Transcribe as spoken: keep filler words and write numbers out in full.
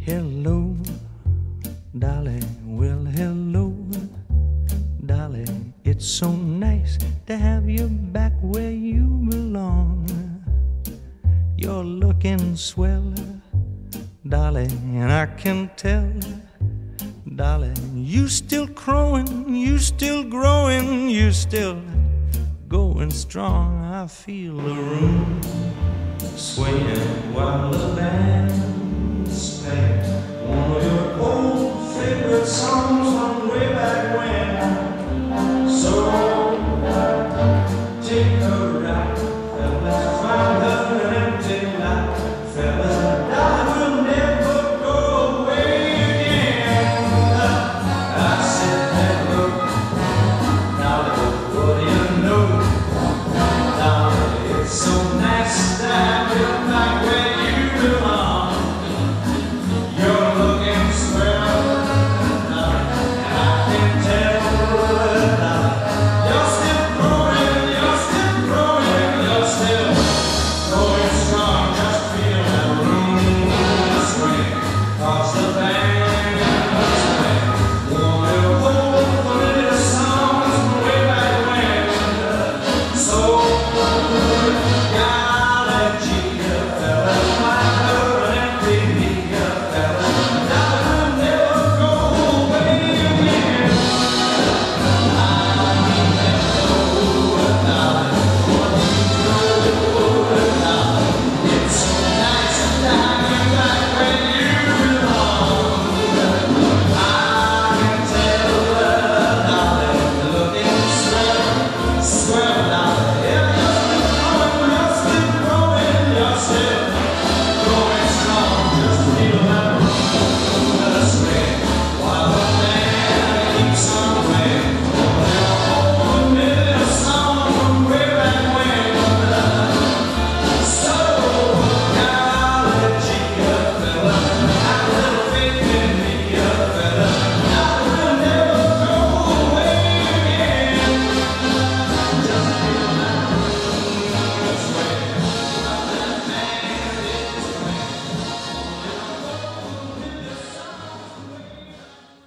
Hello, Dolly, well, hello, Dolly. It's so nice to have you back where you belong. You're looking swell, Dolly, and I can tell, Dolly, you still crowing, you still growing, you still going strong. I feel the room swaying while the band